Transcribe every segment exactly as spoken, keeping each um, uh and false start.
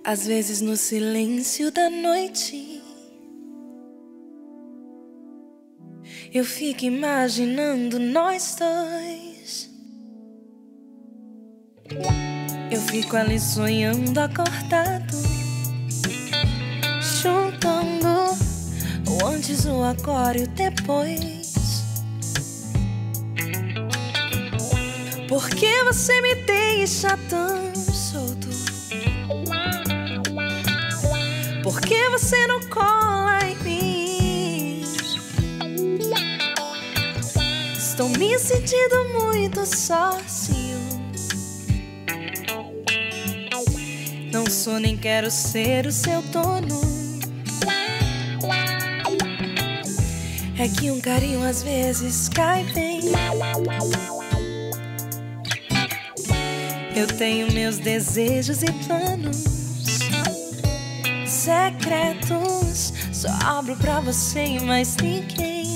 Às vezes no silêncio da noite eu fico imaginando nós dois. Eu fico ali sonhando acordado, juntando o antes, o agora e o depois. Por que você me deixa tão solto? Por que você não cola em mim? Estou me sentindo muito sozinho. Não sou nem quero ser o seu dono. É que um carinho às vezes cai bem. Eu tenho meus desejos e planos secretos, só abro pra você e mais ninguém.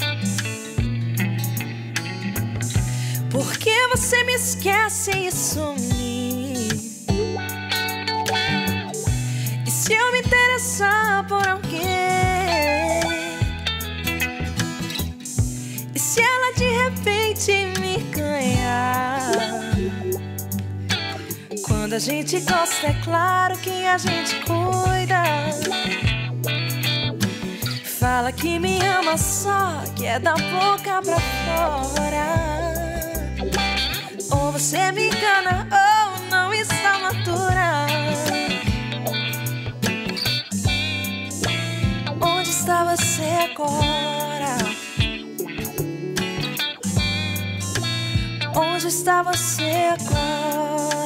Por que você me esquece e some? E se eu me interessar por alguém? E se ela de repente me ganhar? Quando a gente gosta, é claro que a gente cuida. Fala que me ama, só que é da boca pra fora. Ou você me engana ou não está madura. Onde está você agora? Onde está você agora?